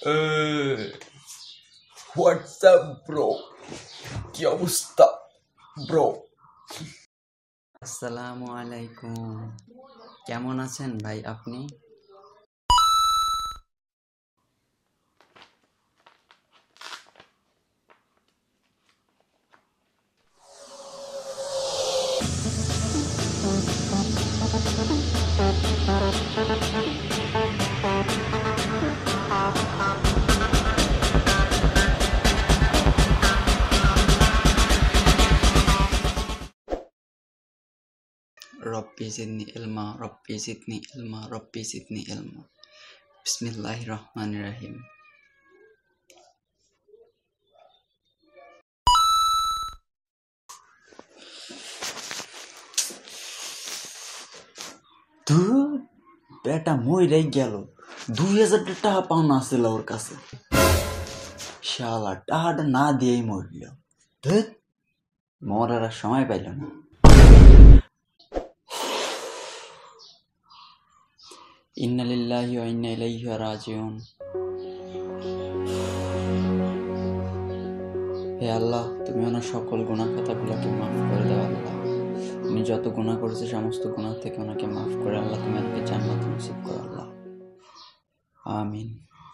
WhatsApp bro, কি অবস্থা bro? আসসালামু আলাইকুম, কেমন আছেন ভাই আপনি? Rabbi zidni ilma, Rabbi zidni ilma, Rabbi zidni ilma. Bismillahirrahmanirrahim. ধুর, বেটা মইরাই গেল। 2000 টাকা পাওনা আছিল ওর কাছে, শালা টাকাটা না দিয়েই মরল। ধুর, মরার আর সময় পাইল না। ইন্না লিল্লাহি ওয়া ইন্না ইলাইহি রাজিউন। হে আল্লাহ, তুমি ওনার সকল গুনাহ খাতাগুলোকে মাফ করে দাও আল্লাহ। উনি যত গুনাহ করেছে সমস্ত গুনাহ থেকে ওনাকে মাফ করে আল্লাহ, তুমি ওনাকে জান্নাত নসিব করো আল্লাহ, আমিন।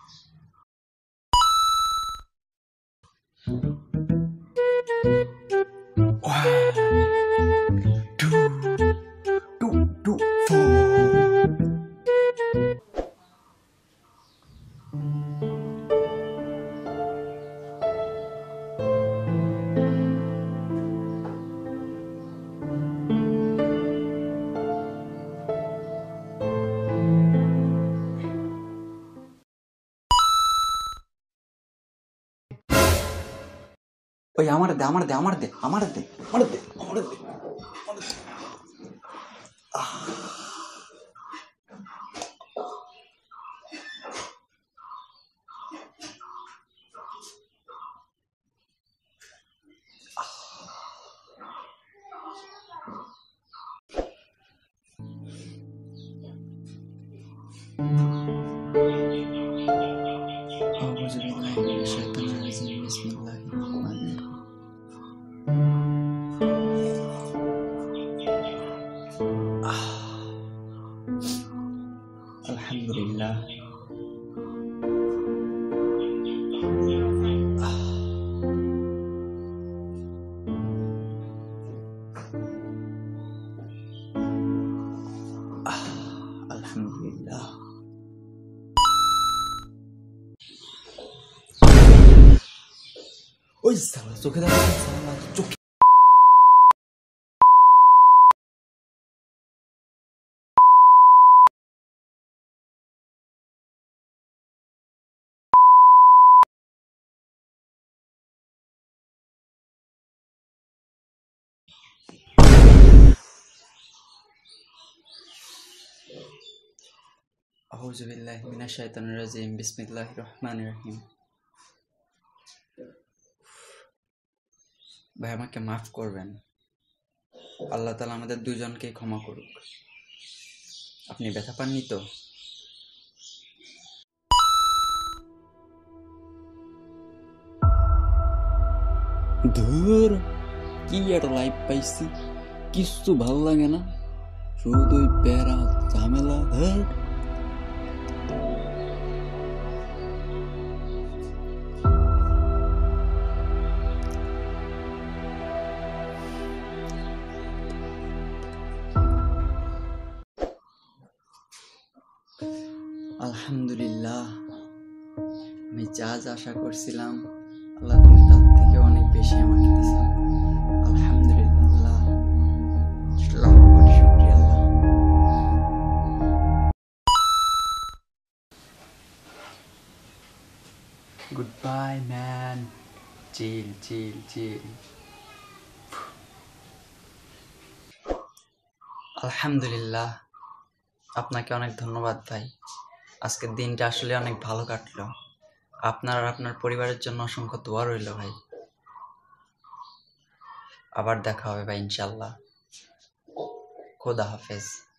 ওই আমার দে, আমার দে, আমার দে, আমার দে, আমার দে, আমার দে। আউযু বিল্লাহি মিনাশ শাইতানির রাজিম, বিসমিল্লাহির রহমানির রহিম। আলহামদুলিল্লাহ, আলহামদুলিল্লাহ। ওই শালা চোখে দেখা, শালা চোখে। আউযু বিল্লাহি মিনাশ শাইতানির রাজিম, বিসমিল্লাহির রহমানির রহিম। ভাই, আমাকে মাফ করবেন, আল্লাহ তাআলা আমাদের দুজনকে ক্ষমা করুক। আপনি ব্যথা পাননি তো? ধুর, কি একটা লাইফ পাইছি, কিচ্ছু ভাল লাগে না, শুধুই প্যারা ঝামেলা। ধর, আলহামদুলিল্লাহ, আমি যা যা আশা করছিলাম আল্লাহ তুমি তার থেকে অনেক বেশি আমাকে দিয়েছো। আলহামদুলিল্লাহ আল্লাহ, লাখ কোটি শুকরিয়া আল্লাহ। গুডবাই ম্যান, চিল চিল চিল। আলহামদুলিল্লাহ, আপনাকে অনেক ধন্যবাদ ভাই। আজকের দিনটা আসলে অনেক ভালো কাটলো। আপনার আর আপনার পরিবারের জন্য অসংখ্য দোয়া রইল ভাই। আবার দেখা হবে ভাই ইনশাল্লাহ। খোদা হাফেজ।